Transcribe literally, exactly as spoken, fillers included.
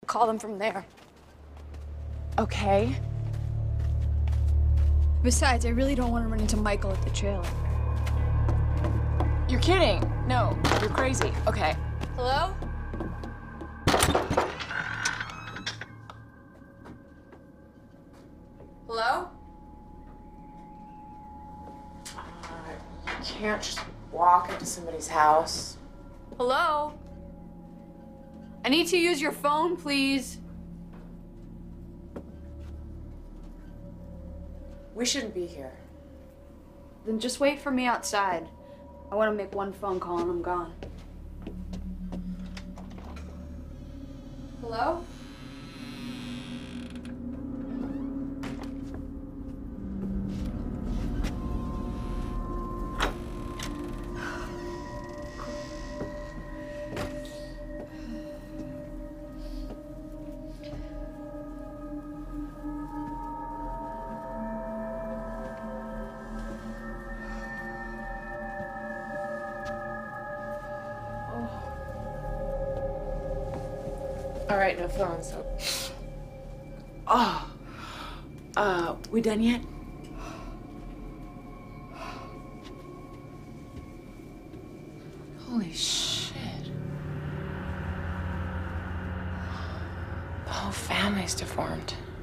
Call them from there. Okay. Besides, I really don't want to run into Michael at the trailer. You're kidding. No, you're crazy. Okay. Hello? Hello? Uh, you can't just walk into somebody's house. Hello? I need to use your phone, please. We shouldn't be here. Then just wait for me outside. I want to make one phone call and I'm gone. Hello? All right, no phone, so... Oh. Uh, we done yet? Holy shit. The whole family's deformed.